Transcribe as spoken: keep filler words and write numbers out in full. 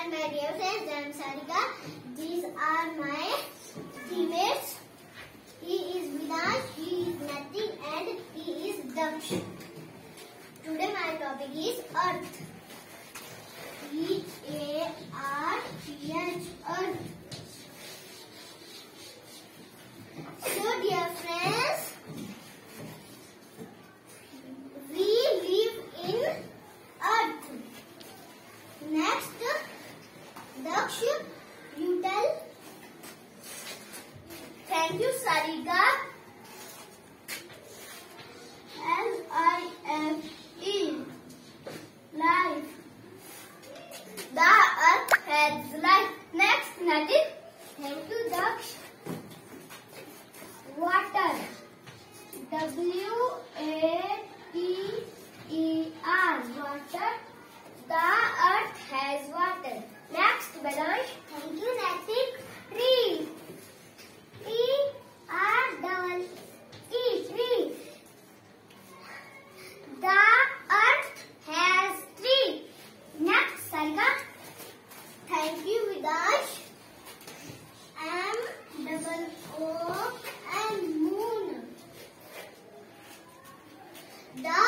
and my dear friends, I am Sarika. These are my teammates. He is Vidash, he is Natin, and he is Daksh. Today my topic is Earth. E A R T H, Earth. So dear friends, we live in Earth. Next, Daksh, you tell. Thank you, Sarika. L I F E, life. The Earth has life. Next, Natin. Thank you, Daksh. Water. W A T E R, water. The Earth has water. Next, Balash. Thank you, Natin. Tree. T R double E, tree. The Earth has tree. Next, Sarika. Thank you, Vidash. M double O and moon. The